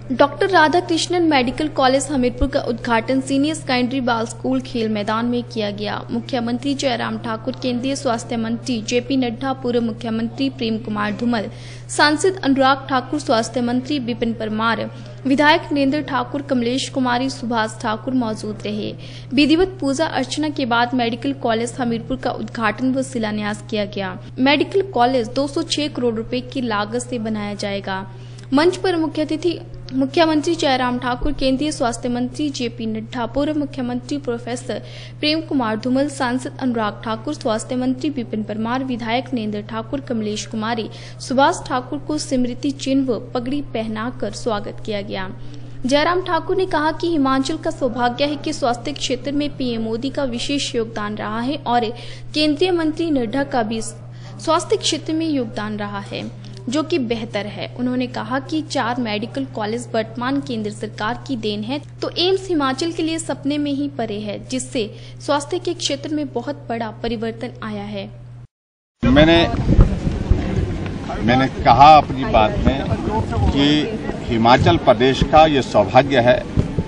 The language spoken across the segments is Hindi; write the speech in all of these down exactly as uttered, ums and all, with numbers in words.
Doctor Radhakrishnan medical college Hamirpur का उद्घाटन सीनियर सेकेंडरी बाल स्कूल खेल मैदान में किया गया। मुख्यमंत्री जयराम ठाकुर, केंद्रीय स्वास्थ्य मंत्री जेपी नड्डा, पूर्व मुख्यमंत्री प्रेम कुमार धूमल, सांसद अनुराग ठाकुर, स्वास्थ्य मंत्री विपिन परमार, विधायक नरेंद्र ठाकुर, कमलेश कुमारी, सुभाष ठाकुर मौजूद रहे। विधिवत पूजा अर्चना के बाद मेडिकल कॉलेज हमीरपुर का उद्घाटन व शिलान्यास किया गया। मेडिकल कॉलेज दो सौ छह करोड़ रुपए की लागत से बनाया जाएगा। मंच पर मुख्य अतिथि मुख्यमंत्री जयराम ठाकुर, केंद्रीय स्वास्थ्य मंत्री जेपी नड्डा, पूर्व मुख्यमंत्री प्रोफेसर प्रेम कुमार धूमल, सांसद अनुराग ठाकुर, स्वास्थ्य मंत्री विपिन परमार, विधायक नरेंद्र ठाकुर, कमलेश कुमारी, सुभाष ठाकुर को स्मृति चिन्ह व पगड़ी पहनाकर स्वागत किया गया। जयराम ठाकुर ने कहा कि हिमाचल का सौभाग्य है कि स्वास्थ्य क्षेत्र में पीएम मोदी का विशेष योगदान रहा है और केंद्रीय मंत्री नड्डा का भी स्वास्थ्य क्षेत्र में योगदान रहा है, जो कि बेहतर है। उन्होंने कहा कि चार मेडिकल कॉलेज वर्तमान केंद्र सरकार की देन है, तो एम्स हिमाचल के लिए सपने में ही परे है, जिससे स्वास्थ्य के क्षेत्र में बहुत बड़ा परिवर्तन आया है। मैंने मैंने कहा अपनी बात में कि हिमाचल प्रदेश का ये सौभाग्य है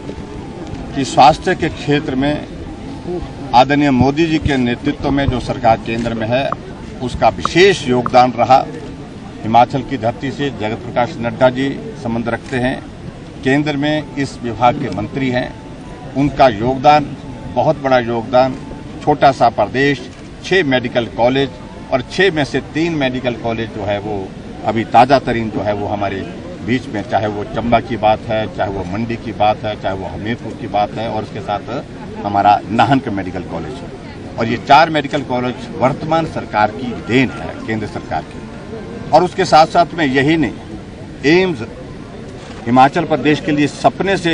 कि स्वास्थ्य के क्षेत्र में आदरणीय मोदी जी के नेतृत्व में जो सरकार केंद्र में है, उसका विशेष योगदान रहा। हिमाचल की धरती से जगत प्रकाश नड्डा जी संबंध रखते हैं, केंद्र में इस विभाग के मंत्री हैं, उनका योगदान बहुत बड़ा योगदान। छोटा सा प्रदेश, छह मेडिकल कॉलेज और छह में से तीन मेडिकल कॉलेज जो है वो अभी ताज़ा तरीन जो है वो हमारे बीच में, चाहे वो चंबा की बात है, चाहे वो मंडी की बात है, चाहे वो हमीरपुर की बात है, और उसके साथ हमारा नाहन का मेडिकल कॉलेज है। और ये चार मेडिकल कॉलेज वर्तमान सरकार की देन है, केंद्र सरकार की। और उसके साथ साथ में यही नहीं, एम्स हिमाचल प्रदेश के लिए सपने से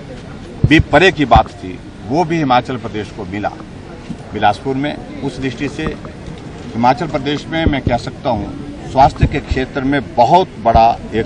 भी परे की बात थी, वो भी हिमाचल प्रदेश को मिला बिलासपुर में। उस दृष्टि से हिमाचल प्रदेश में मैं कह सकता हूँ स्वास्थ्य के क्षेत्र में बहुत बड़ा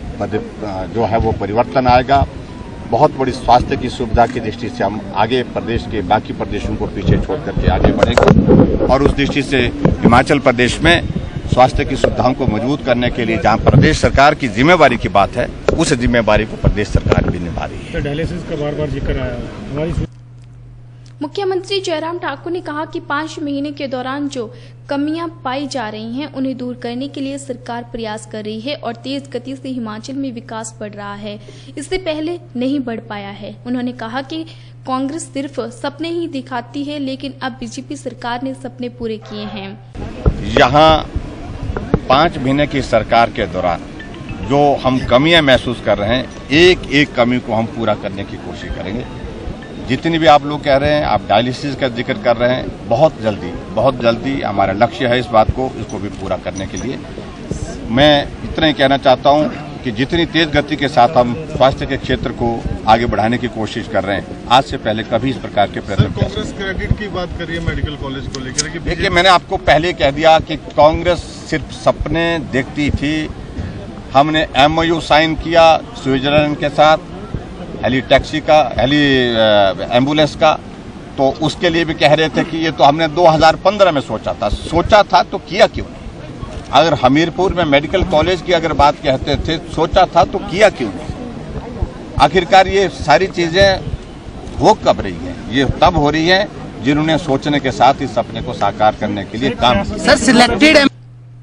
एक जो है वो परिवर्तन आएगा। बहुत बड़ी स्वास्थ्य की सुविधा की दृष्टि से हम आगे प्रदेश के बाकी प्रदेशों को पीछे छोड़ करके आगे बढ़ेंगे। और उस दृष्टि से हिमाचल प्रदेश में स्वास्थ्य की सुविधाओं को मजबूत करने के लिए जहां प्रदेश सरकार की जिम्मेवारी की बात है, उस जिम्मेवारी को प्रदेश सरकार भी निभा रही है। डायलिसिस का बार बार जिक्र आया हमारी। मुख्यमंत्री जयराम ठाकुर ने कहा कि पाँच महीने के दौरान जो कमियां पाई जा रही हैं, उन्हें दूर करने के लिए सरकार प्रयास कर रही है और तेज गति से हिमाचल में विकास बढ़ रहा है, इससे पहले नहीं बढ़ पाया है। उन्होंने कहा कि कांग्रेस सिर्फ सपने ही दिखाती है, लेकिन अब बीजेपी सरकार ने सपने पूरे किए हैं। यहाँ पाँच महीने की सरकार के दौरान जो हम कमियां महसूस कर रहे हैं, एक एक कमी को हम पूरा करने की कोशिश करेंगे। जितनी भी आप लोग कह रहे हैं, आप डायलिसिस का जिक्र कर रहे हैं, बहुत जल्दी बहुत जल्दी हमारा लक्ष्य है इस बात को, इसको भी पूरा करने के लिए। मैं इतना ही कहना चाहता हूं कि जितनी तेज गति के साथ हम स्वास्थ्य के क्षेत्र को आगे बढ़ाने की कोशिश कर रहे हैं, आज से पहले कभी इस प्रकार के प्रयत्न किया। कांग्रेस क्रेडिट की बात कर रही है मेडिकल कॉलेज को लेकर। देखिए, मैंने आपको पहले कह दिया कि कांग्रेस सिर्फ सपने देखती थी। हमने एमओयू साइन किया स्विट्जरलैंड के साथ हेली टैक्सी का, हेली एम्बुलेंस का, तो उसके लिए भी कह रहे थे कि ये तो हमने दो हज़ार पंद्रह में सोचा था। सोचा था तो किया क्यों नहीं? अगर हमीरपुर में मेडिकल कॉलेज की अगर बात कहते थे, सोचा था तो किया क्यों नहीं? आखिरकार ये सारी चीजें हो कब रही हैं? ये तब हो रही है जिन्होंने सोचने के साथ इस सपने को साकार करने के लिए काम किया। सर सिलेक्टेड है।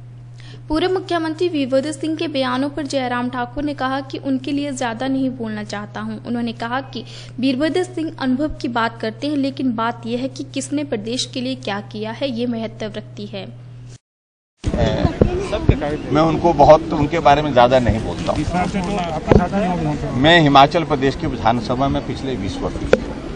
पूर्व मुख्यमंत्री वीरभद्र सिंह के बयानों पर जयराम ठाकुर ने कहा कि उनके लिए ज्यादा नहीं बोलना चाहता हूं। उन्होंने कहा कि वीरभद्र सिंह अनुभव की बात करते हैं, लेकिन बात यह है कि किसने प्रदेश के लिए क्या किया है, ये महत्व रखती है। मैं उनको बहुत उनके बारे में ज्यादा नहीं बोलता हूँ। मैं हिमाचल प्रदेश की विधानसभा में पिछले बीस वर्ष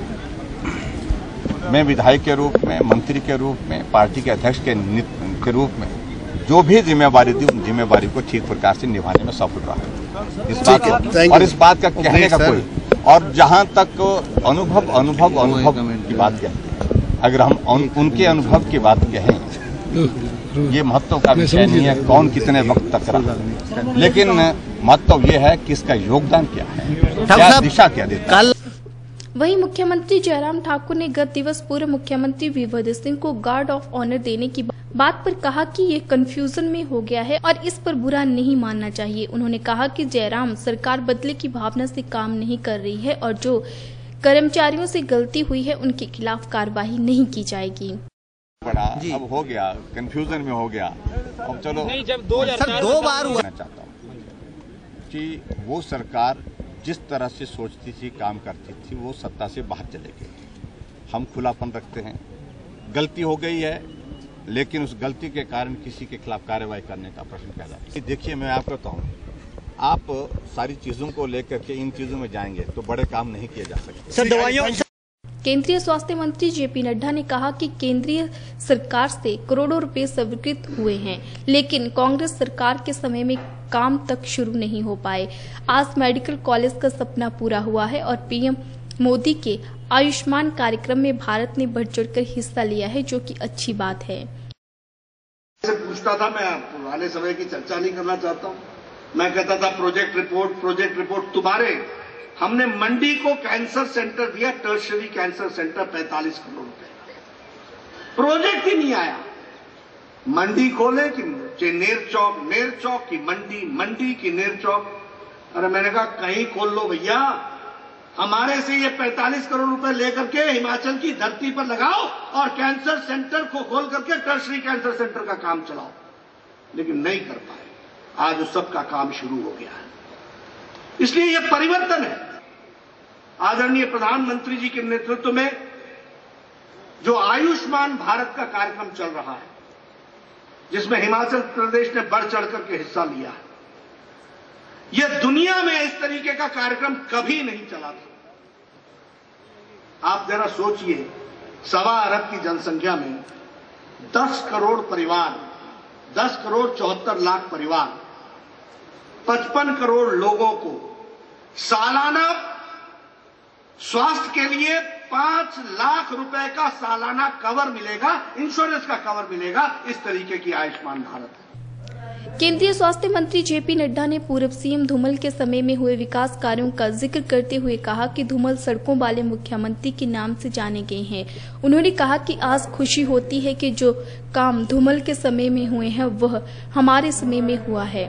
मैं विधायक के रूप में, मंत्री के रूप में, पार्टी के अध्यक्ष के, के रूप में जो भी जिम्मेवारी थी, उन जिम्मेवारी को ठीक प्रकार से निभाने में सफल रहा। इस बात का और इस बात का कहने का कोई, और जहां तक अनुभव अनुभव अनुभव की बात कहें, अगर हम उन, उनके अनुभव की बात कहें, ये महत्व का विषय नहीं है कौन कितने वक्त तक रहा, लेकिन महत्व ये है कि इसका योगदान क्या है, क्या दिशा क्या देता है। वहीं मुख्यमंत्री जयराम ठाकुर ने गत दिवस पूर्व मुख्यमंत्री वीरभद्र सिंह को गार्ड ऑफ ऑनर देने की बात पर कहा कि ये कंफ्यूजन में हो गया है और इस पर बुरा नहीं मानना चाहिए। उन्होंने कहा कि जयराम सरकार बदले की भावना से काम नहीं कर रही है और जो कर्मचारियों से गलती हुई है उनके खिलाफ कार्रवाई नहीं की जाएगी। बड़ा अब हो गया, कंफ्यूजन में हो गया। अब चलो नहीं, जब दो हजार दो बार हुआ चाहता हूँ कि वो सरकार जिस तरह से सोचती थी, काम करती थी, वो सत्ता से बाहर चले गए। हम खुलापन रखते हैं, गलती हो गई है, लेकिन उस गलती के कारण किसी के खिलाफ कार्रवाई करने का प्रश्न पैदा नहीं। देखिए, मैं आपको बताऊं, आप सारी चीजों को लेकर के इन चीजों में जाएंगे तो बड़े काम नहीं किए जा सकते। सर, दवाइयों केंद्रीय स्वास्थ्य मंत्री जेपी नड्डा ने कहा कि केंद्रीय सरकार से करोड़ों रुपए स्वीकृत हुए हैं, लेकिन कांग्रेस सरकार के समय में काम तक शुरू नहीं हो पाए। आज मेडिकल कॉलेज का सपना पूरा हुआ है और पीएम मोदी के आयुष्मान कार्यक्रम में भारत ने बढ़ चढ़कर हिस्सा लिया है, जो कि अच्छी बात है। से पूछता था, मैं पुराने समय की चर्चा नहीं करना चाहता हूं। मैं कहता था प्रोजेक्ट रिपोर्ट प्रोजेक्ट रिपोर्ट तुम्हारे हमने मंडी को कैंसर सेंटर दिया, टर्शियरी कैंसर सेंटर, पैंतालीस करोड़ रुपए। प्रोजेक्ट ही नहीं आया। मंडी खोले कि नेर चौक, नेर चौक की मंडी, मंडी की नेर चौक। अरे मैंने कहा कहीं खोल लो भैया, हमारे से ये पैंतालीस करोड़ रुपए लेकर के हिमाचल की धरती पर लगाओ और कैंसर सेंटर को खोल करके टर्शियरी कैंसर सेंटर का काम चलाओ। लेकिन नहीं कर पाए। आज उस सब का काम शुरू हो गया है। इसलिए यह परिवर्तन है। आदरणीय प्रधानमंत्री जी के नेतृत्व में जो आयुष्मान भारत का कार्यक्रम चल रहा है, जिसमें हिमाचल प्रदेश ने बढ़ चढ़ करके हिस्सा लिया है, यह दुनिया में इस तरीके का कार्यक्रम कभी नहीं चला था। आप जरा सोचिए, सवा अरब की जनसंख्या में दस करोड़ परिवार, दस करोड़ चौहत्तर लाख परिवार, पचपन करोड़ लोगों को सालाना स्वास्थ्य के लिए पांच लाख रुपए का सालाना कवर मिलेगा, इंश्योरेंस का कवर मिलेगा। इस तरीके की आयुष्मान भारत है। केंद्रीय स्वास्थ्य मंत्री जेपी नड्डा ने पूर्व सीएम धूमल के समय में हुए विकास कार्यों का जिक्र करते हुए कहा कि धूमल सड़कों वाले मुख्यमंत्री के नाम से जाने गए हैं। उन्होंने कहा कि आज खुशी होती है कि जो काम धूमल के समय में हुए हैं वह हमारे समय में हुआ है।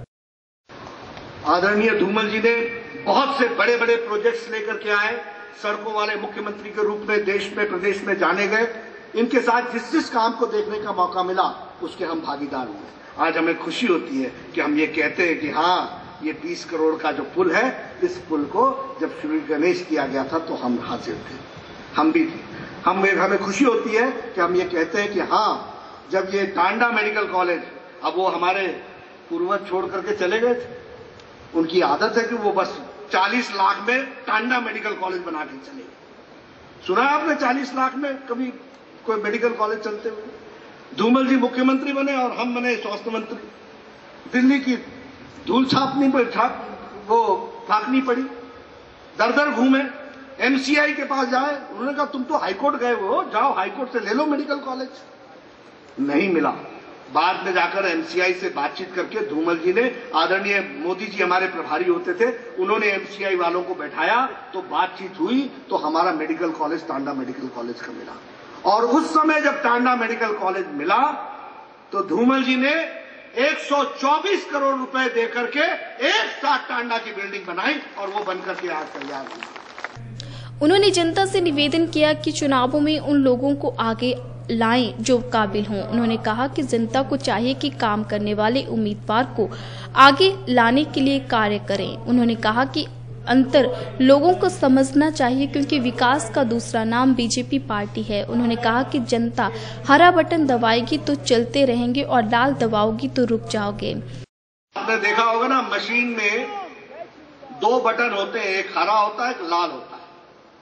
आदरणीय धूमल जी ने बहुत से बड़े बड़े प्रोजेक्ट्स लेकर के आए, सड़कों वाले मुख्यमंत्री के रूप में देश में प्रदेश में जाने गए। इनके साथ जिस जिस काम को देखने का मौका मिला उसके हम भागीदार हुए। आज हमें खुशी होती है कि हम ये कहते हैं कि हाँ, ये बीस करोड़ का जो पुल है, इस पुल को जब श्री गणेश किया गया था तो हम हाजिर थे, हम भी थे। हम हमें खुशी होती है कि हम ये कहते हैं कि हाँ, जब ये टांडा मेडिकल कॉलेज, अब वो हमारे पूर्वज छोड़ करके चले गए थे, उनकी आदत है कि वो बस चालीस लाख में टांडा मेडिकल कॉलेज बना के चले गए। सुना आपने चालीस लाख में कभी कोई मेडिकल कॉलेज चलते हुए? धूमल जी मुख्यमंत्री बने और हम बने स्वास्थ्य मंत्री। दिल्ली की धूल छापनी पर छाप वो फाकनी पड़ी, दर दर घूमे, एमसीआई के पास जाए, उन्होंने कहा तुम तो हाईकोर्ट गए हो, जाओ हाईकोर्ट से ले लो मेडिकल कॉलेज। नहीं मिला। बाद में जाकर एमसीआई से बातचीत करके धूमल जी ने, आदरणीय मोदी जी हमारे प्रभारी होते थे, उन्होंने एमसीआई वालों को बैठाया, तो बातचीत हुई तो हमारा medical college Tanda medical college का मिला। और उस समय जब टांडा मेडिकल कॉलेज मिला तो धूमल जी ने एक सौ चौबीस करोड़ रुपए देकर के एक साथ टांडा की बिल्डिंग बनाई और वो बनकर के आज तैयार हुई। उन्होंने जनता से निवेदन किया कि चुनावों में उन लोगों को आगे लाएं जो काबिल हों। उन्होंने कहा कि जनता को चाहिए कि काम करने वाले उम्मीदवार को आगे लाने के लिए कार्य करें। उन्होंने कहा कि अंतर लोगों को समझना चाहिए, क्योंकि विकास का दूसरा नाम बीजेपी पार्टी है। उन्होंने कहा कि जनता हरा बटन दबाएगी तो चलते रहेंगे और लाल दबाओगी तो रुक जाओगे। आपने देखा होगा ना, मशीन में दो बटन होते हैं, एक हरा होता है, एक लाल होता है।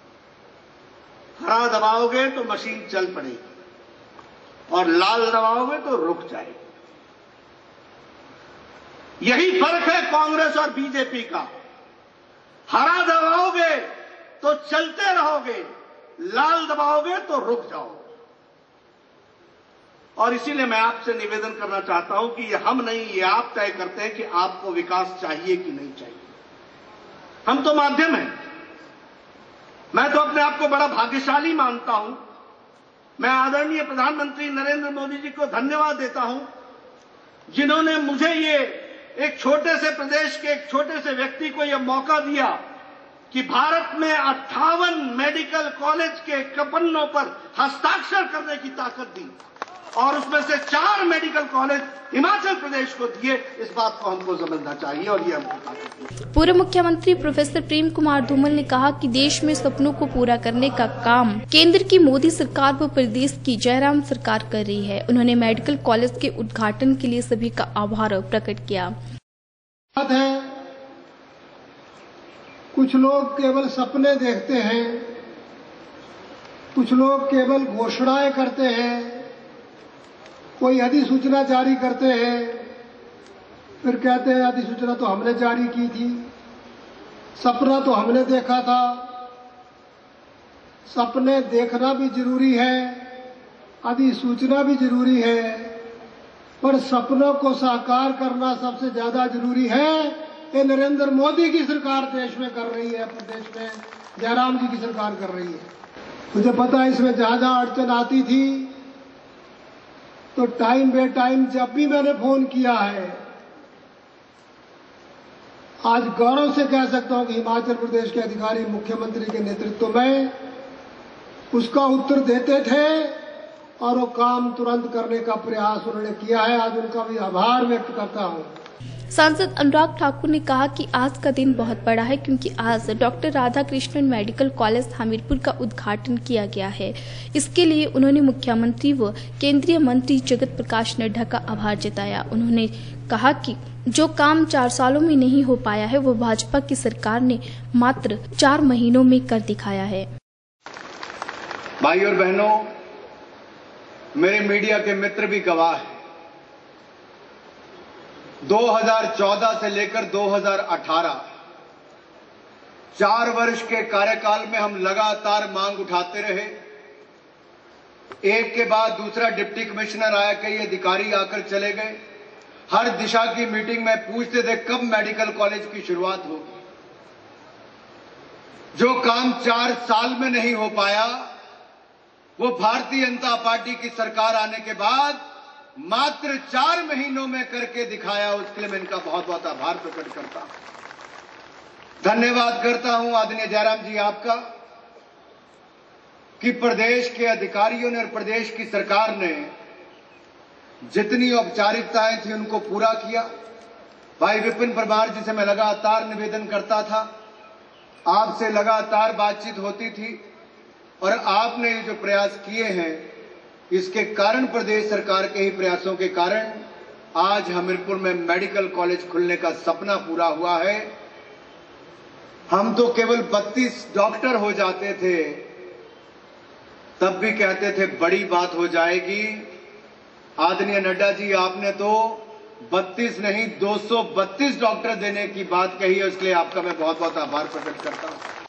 हरा दबाओगे तो मशीन चल पड़ेगी और लाल दबाओगे तो रुक जाएगी। यही फर्क है कांग्रेस और बीजेपी का। हरा दबाओगे तो चलते रहोगे, लाल दबाओगे तो रुक जाओगे। और इसीलिए मैं आपसे निवेदन करना चाहता हूं कि ये हम नहीं, ये आप तय करते हैं कि आपको विकास चाहिए कि नहीं चाहिए। हम तो माध्यम हैं। मैं तो अपने आप को बड़ा भाग्यशाली मानता हूं। मैं आदरणीय प्रधानमंत्री नरेंद्र मोदी जी को धन्यवाद देता हूं, जिन्होंने मुझे ये एक छोटे से प्रदेश के एक छोटे से व्यक्ति को यह मौका दिया कि भारत में अट्ठावन मेडिकल कॉलेज के पन्नों पर हस्ताक्षर करने की ताकत दी और उसमें से चार मेडिकल कॉलेज हिमाचल प्रदेश को दिए। इस बात को हमको समझना चाहिए और ये हमको ताकत दी। पूर्व मुख्यमंत्री प्रोफेसर प्रेम कुमार धूमल ने कहा कि देश में सपनों को पूरा करने का काम केंद्र की मोदी सरकार व प्रदेश की जयराम सरकार कर रही है। उन्होंने मेडिकल कॉलेज के उद्घाटन के लिए सभी का आभार प्रकट किया। है कुछ लोग केवल सपने देखते हैं, कुछ लोग केवल घोषणाएं करते हैं, कोई अधिसूचना जारी करते हैं, फिर कहते हैं अधिसूचना तो हमने जारी की थी, सपना तो हमने देखा था। सपने देखना भी जरूरी है, अधिसूचना भी जरूरी है, पर सपनों को साकार करना सबसे ज्यादा जरूरी है। ये नरेंद्र मोदी की सरकार देश में कर रही है, प्रदेश में जयराम जी की सरकार कर रही है। मुझे पता है इसमें जहां जहां अड़चन आती थी तो टाइम बे टाइम जब भी मैंने फोन किया है, आज गौरव से कह सकता हूं कि हिमाचल प्रदेश के अधिकारी मुख्यमंत्री के नेतृत्व में उसका उत्तर देते थे और वो काम तुरंत करने का प्रयास उन्होंने किया है। आज उनका भी आभार व्यक्त करता हूं। सांसद अनुराग ठाकुर ने कहा कि आज का दिन बहुत बड़ा है क्योंकि आज doctor Radhakrishnan medical college Hamirpur का उद्घाटन किया गया है। इसके लिए उन्होंने मुख्यमंत्री व केंद्रीय मंत्री जगत प्रकाश नड्डा का आभार जताया। उन्होंने कहा कि जो काम चार सालों में नहीं हो पाया है वो भाजपा की सरकार ने मात्र चार महीनों में कर दिखाया है। भाई और बहनों, मेरे मीडिया के मित्र भी गवाह हैं। दो हज़ार चौदह से लेकर दो हज़ार अठारह चार वर्ष के कार्यकाल में हम लगातार मांग उठाते रहे। एक के बाद दूसरा डिप्टी कमिश्नर आया, कई अधिकारी आकर चले गए। हर दिशा की मीटिंग में पूछते थे कब मेडिकल कॉलेज की शुरुआत होगी। जो काम चार साल में नहीं हो पाया वो भारतीय जनता पार्टी की सरकार आने के बाद मात्र चार महीनों में करके दिखाया। उसके लिए मैं इनका बहुत बहुत आभार प्रकट करता हूं। धन्यवाद करता हूं आदरणीय जयराम जी आपका कि प्रदेश के अधिकारियों ने और प्रदेश की सरकार ने जितनी औपचारिकताएं थी उनको पूरा किया। भाई विपिन परमार जी से मैं लगातार निवेदन करता था, आपसे लगातार बातचीत होती थी और आपने जो प्रयास किए हैं इसके कारण, प्रदेश सरकार के ही प्रयासों के कारण आज हमीरपुर में मेडिकल कॉलेज खुलने का सपना पूरा हुआ है। हम तो केवल बत्तीस डॉक्टर हो जाते थे तब भी कहते थे बड़ी बात हो जाएगी। आदरणीय नड्डा जी आपने तो बत्तीस नहीं दो सौ बत्तीस डॉक्टर देने की बात कही है, इसलिए आपका मैं बहुत बहुत आभार प्रकट करता हूं।